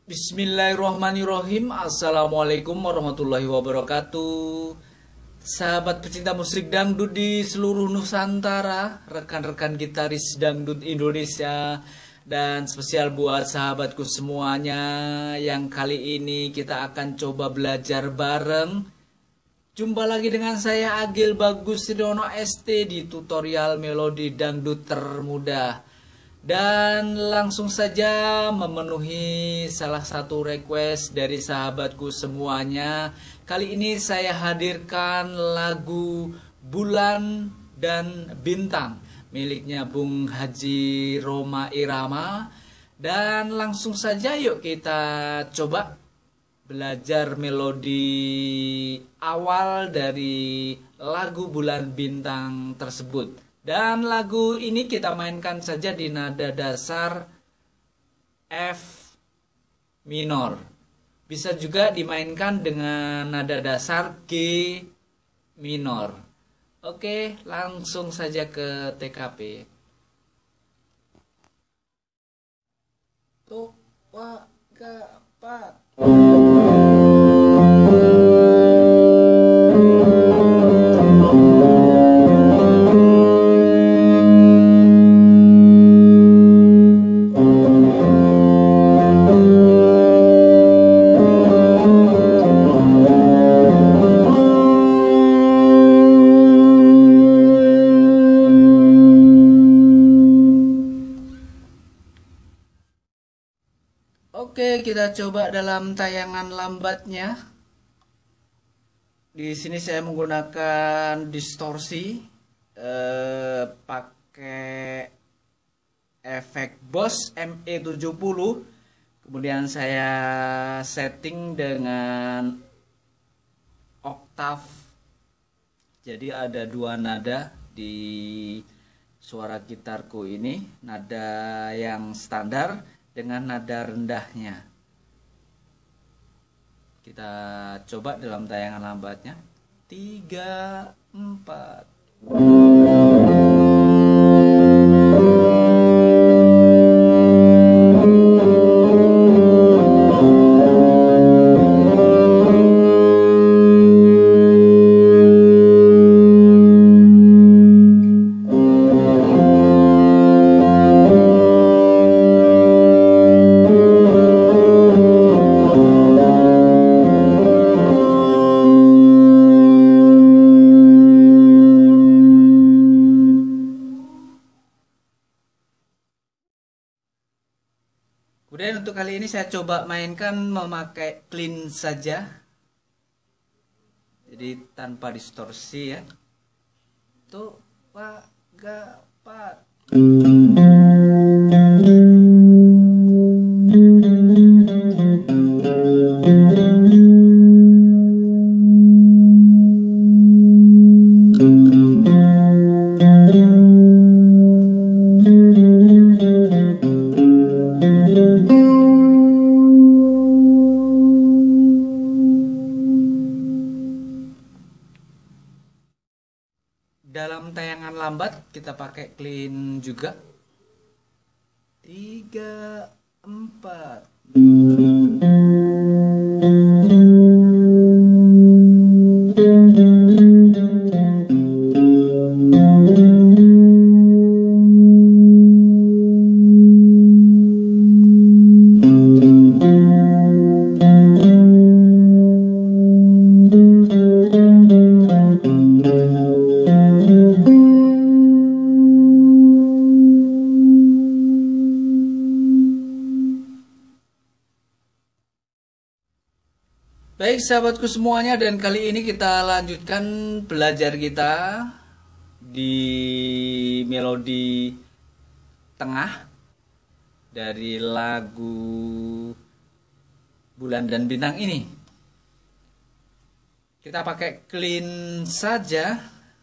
Bismillahirrahmanirrahim. Assalamualaikum warahmatullahi wabarakatuh. Sahabat pecinta musik dangdut di seluruh Nusantara, rekan-rekan gitaris dangdut Indonesia, dan spesial buat sahabatku semuanya yang kali ini kita akan coba belajar bareng. Jumpa lagi dengan saya Agil Bagus Ridono ST di tutorial melodi dangdut termudah. Dan langsung saja memenuhi salah satu request dari sahabatku semuanya. Kali ini saya hadirkan lagu Bulan dan Bintang miliknya Bung Haji Rhoma Irama. Dan langsung saja yuk kita coba belajar melodi awal dari lagu Bulan Bintang tersebut. Dan lagu ini kita mainkan saja di nada dasar F minor. Bisa juga dimainkan dengan nada dasar G minor. Oke, langsung saja ke TKP. Tuh, wa, ga, pa. Oke, kita coba dalam tayangan lambatnya. Di sini saya menggunakan distorsi, pakai efek Boss ME70. Kemudian saya setting dengan oktav. Jadi ada dua nada di suara gitarku ini, nada yang standar dengan nada rendahnya. Kita coba dalam tayangan lambatnya. 3, 4. Kemudian untuk kali ini saya coba mainkan memakai clean saja. Jadi tanpa distorsi ya. Tuh, wa, ga, pa. Dalam tayangan lambat kita pakai clean juga. 3, 4. Baik sahabatku semuanya, dan kali ini kita lanjutkan belajar kita di melodi tengah dari lagu Bulan dan Bintang ini. Kita pakai clean saja.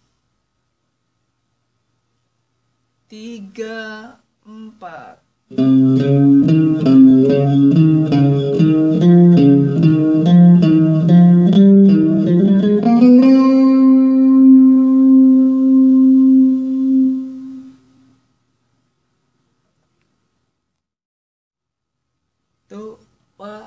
3, 4. Tuh, wa,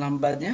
lambatnya.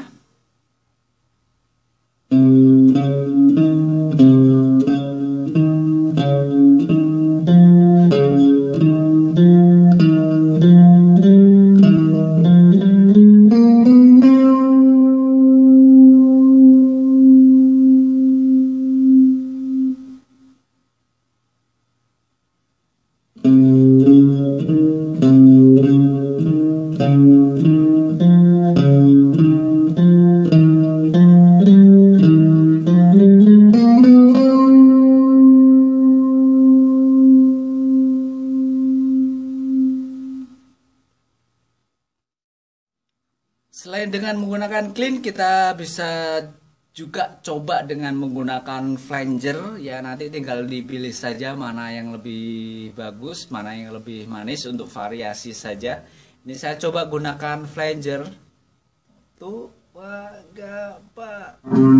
Selain dengan menggunakan clean, kita bisa juga coba dengan menggunakan flanger. Ya, nanti tinggal dipilih saja mana yang lebih bagus, mana yang lebih manis untuk variasi saja. Ini saya coba gunakan flanger. Tuh, wah, gampang.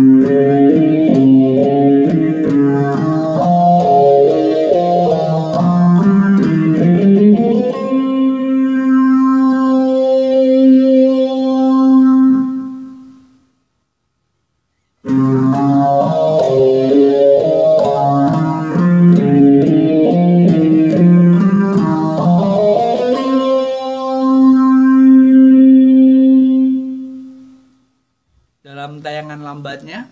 Dalam tayangan lambatnya.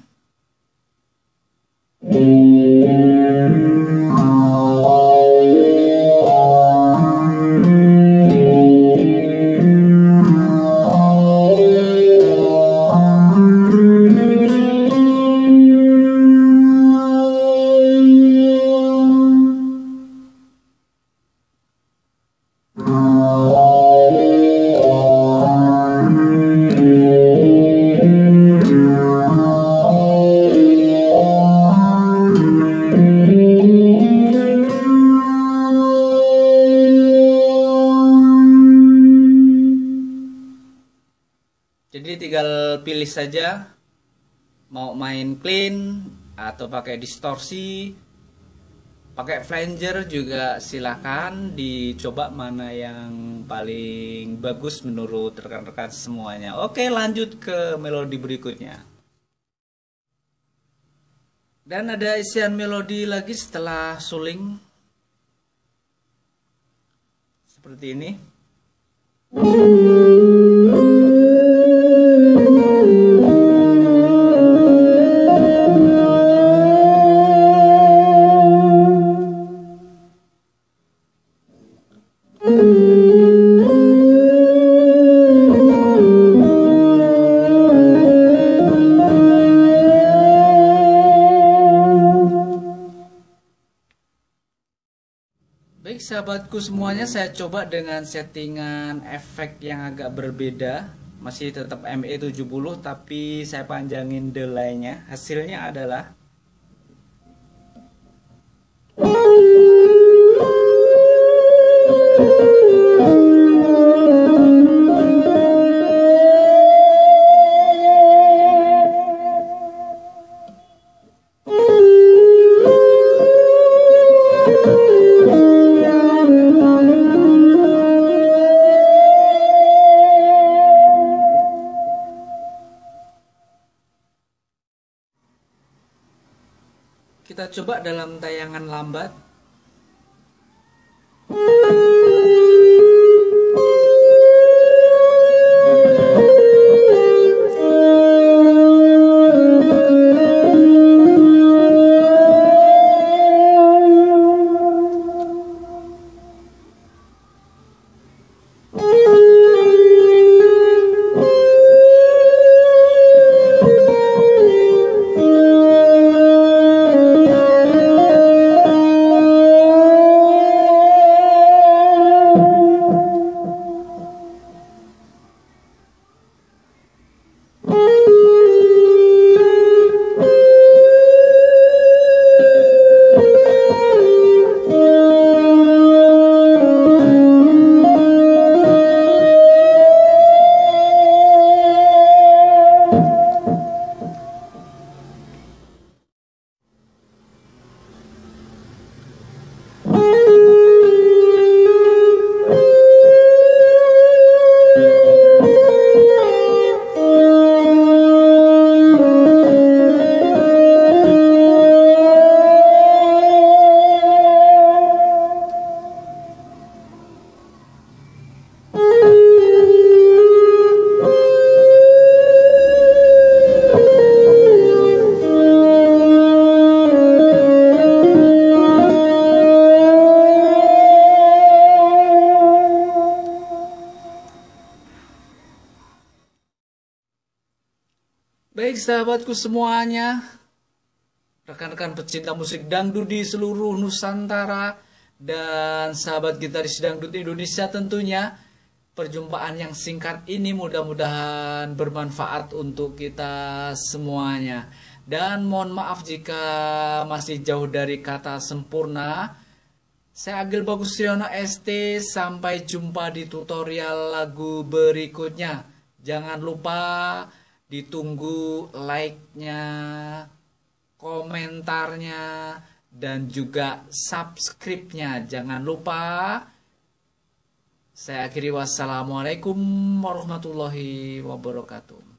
Jadi tinggal pilih saja mau main clean atau pakai distorsi, pakai flanger juga silahkan, dicoba mana yang paling bagus menurut rekan-rekan semuanya. Oke, lanjut ke melodi berikutnya. Dan ada isian melodi lagi setelah suling seperti ini. Baik sahabatku semuanya, saya coba dengan settingan efek yang agak berbeda. Masih tetap ME70 tapi saya panjangin delay-nya. Hasilnya adalah kita coba dalam tayangan lambat. sahabatku semuanya, rekan-rekan pecinta musik dangdut di seluruh Nusantara, dan sahabat gitaris dangdut Indonesia tentunya. Perjumpaan yang singkat ini mudah-mudahan bermanfaat untuk kita semuanya. Dan mohon maaf jika masih jauh dari kata sempurna. Saya Agil Bagus Triyono ST, sampai jumpa di tutorial lagu berikutnya. Jangan lupa ditunggu like-nya, komentarnya, dan juga subscribe-nya. Jangan lupa. Saya akhiri, wassalamualaikum warahmatullahi wabarakatuh.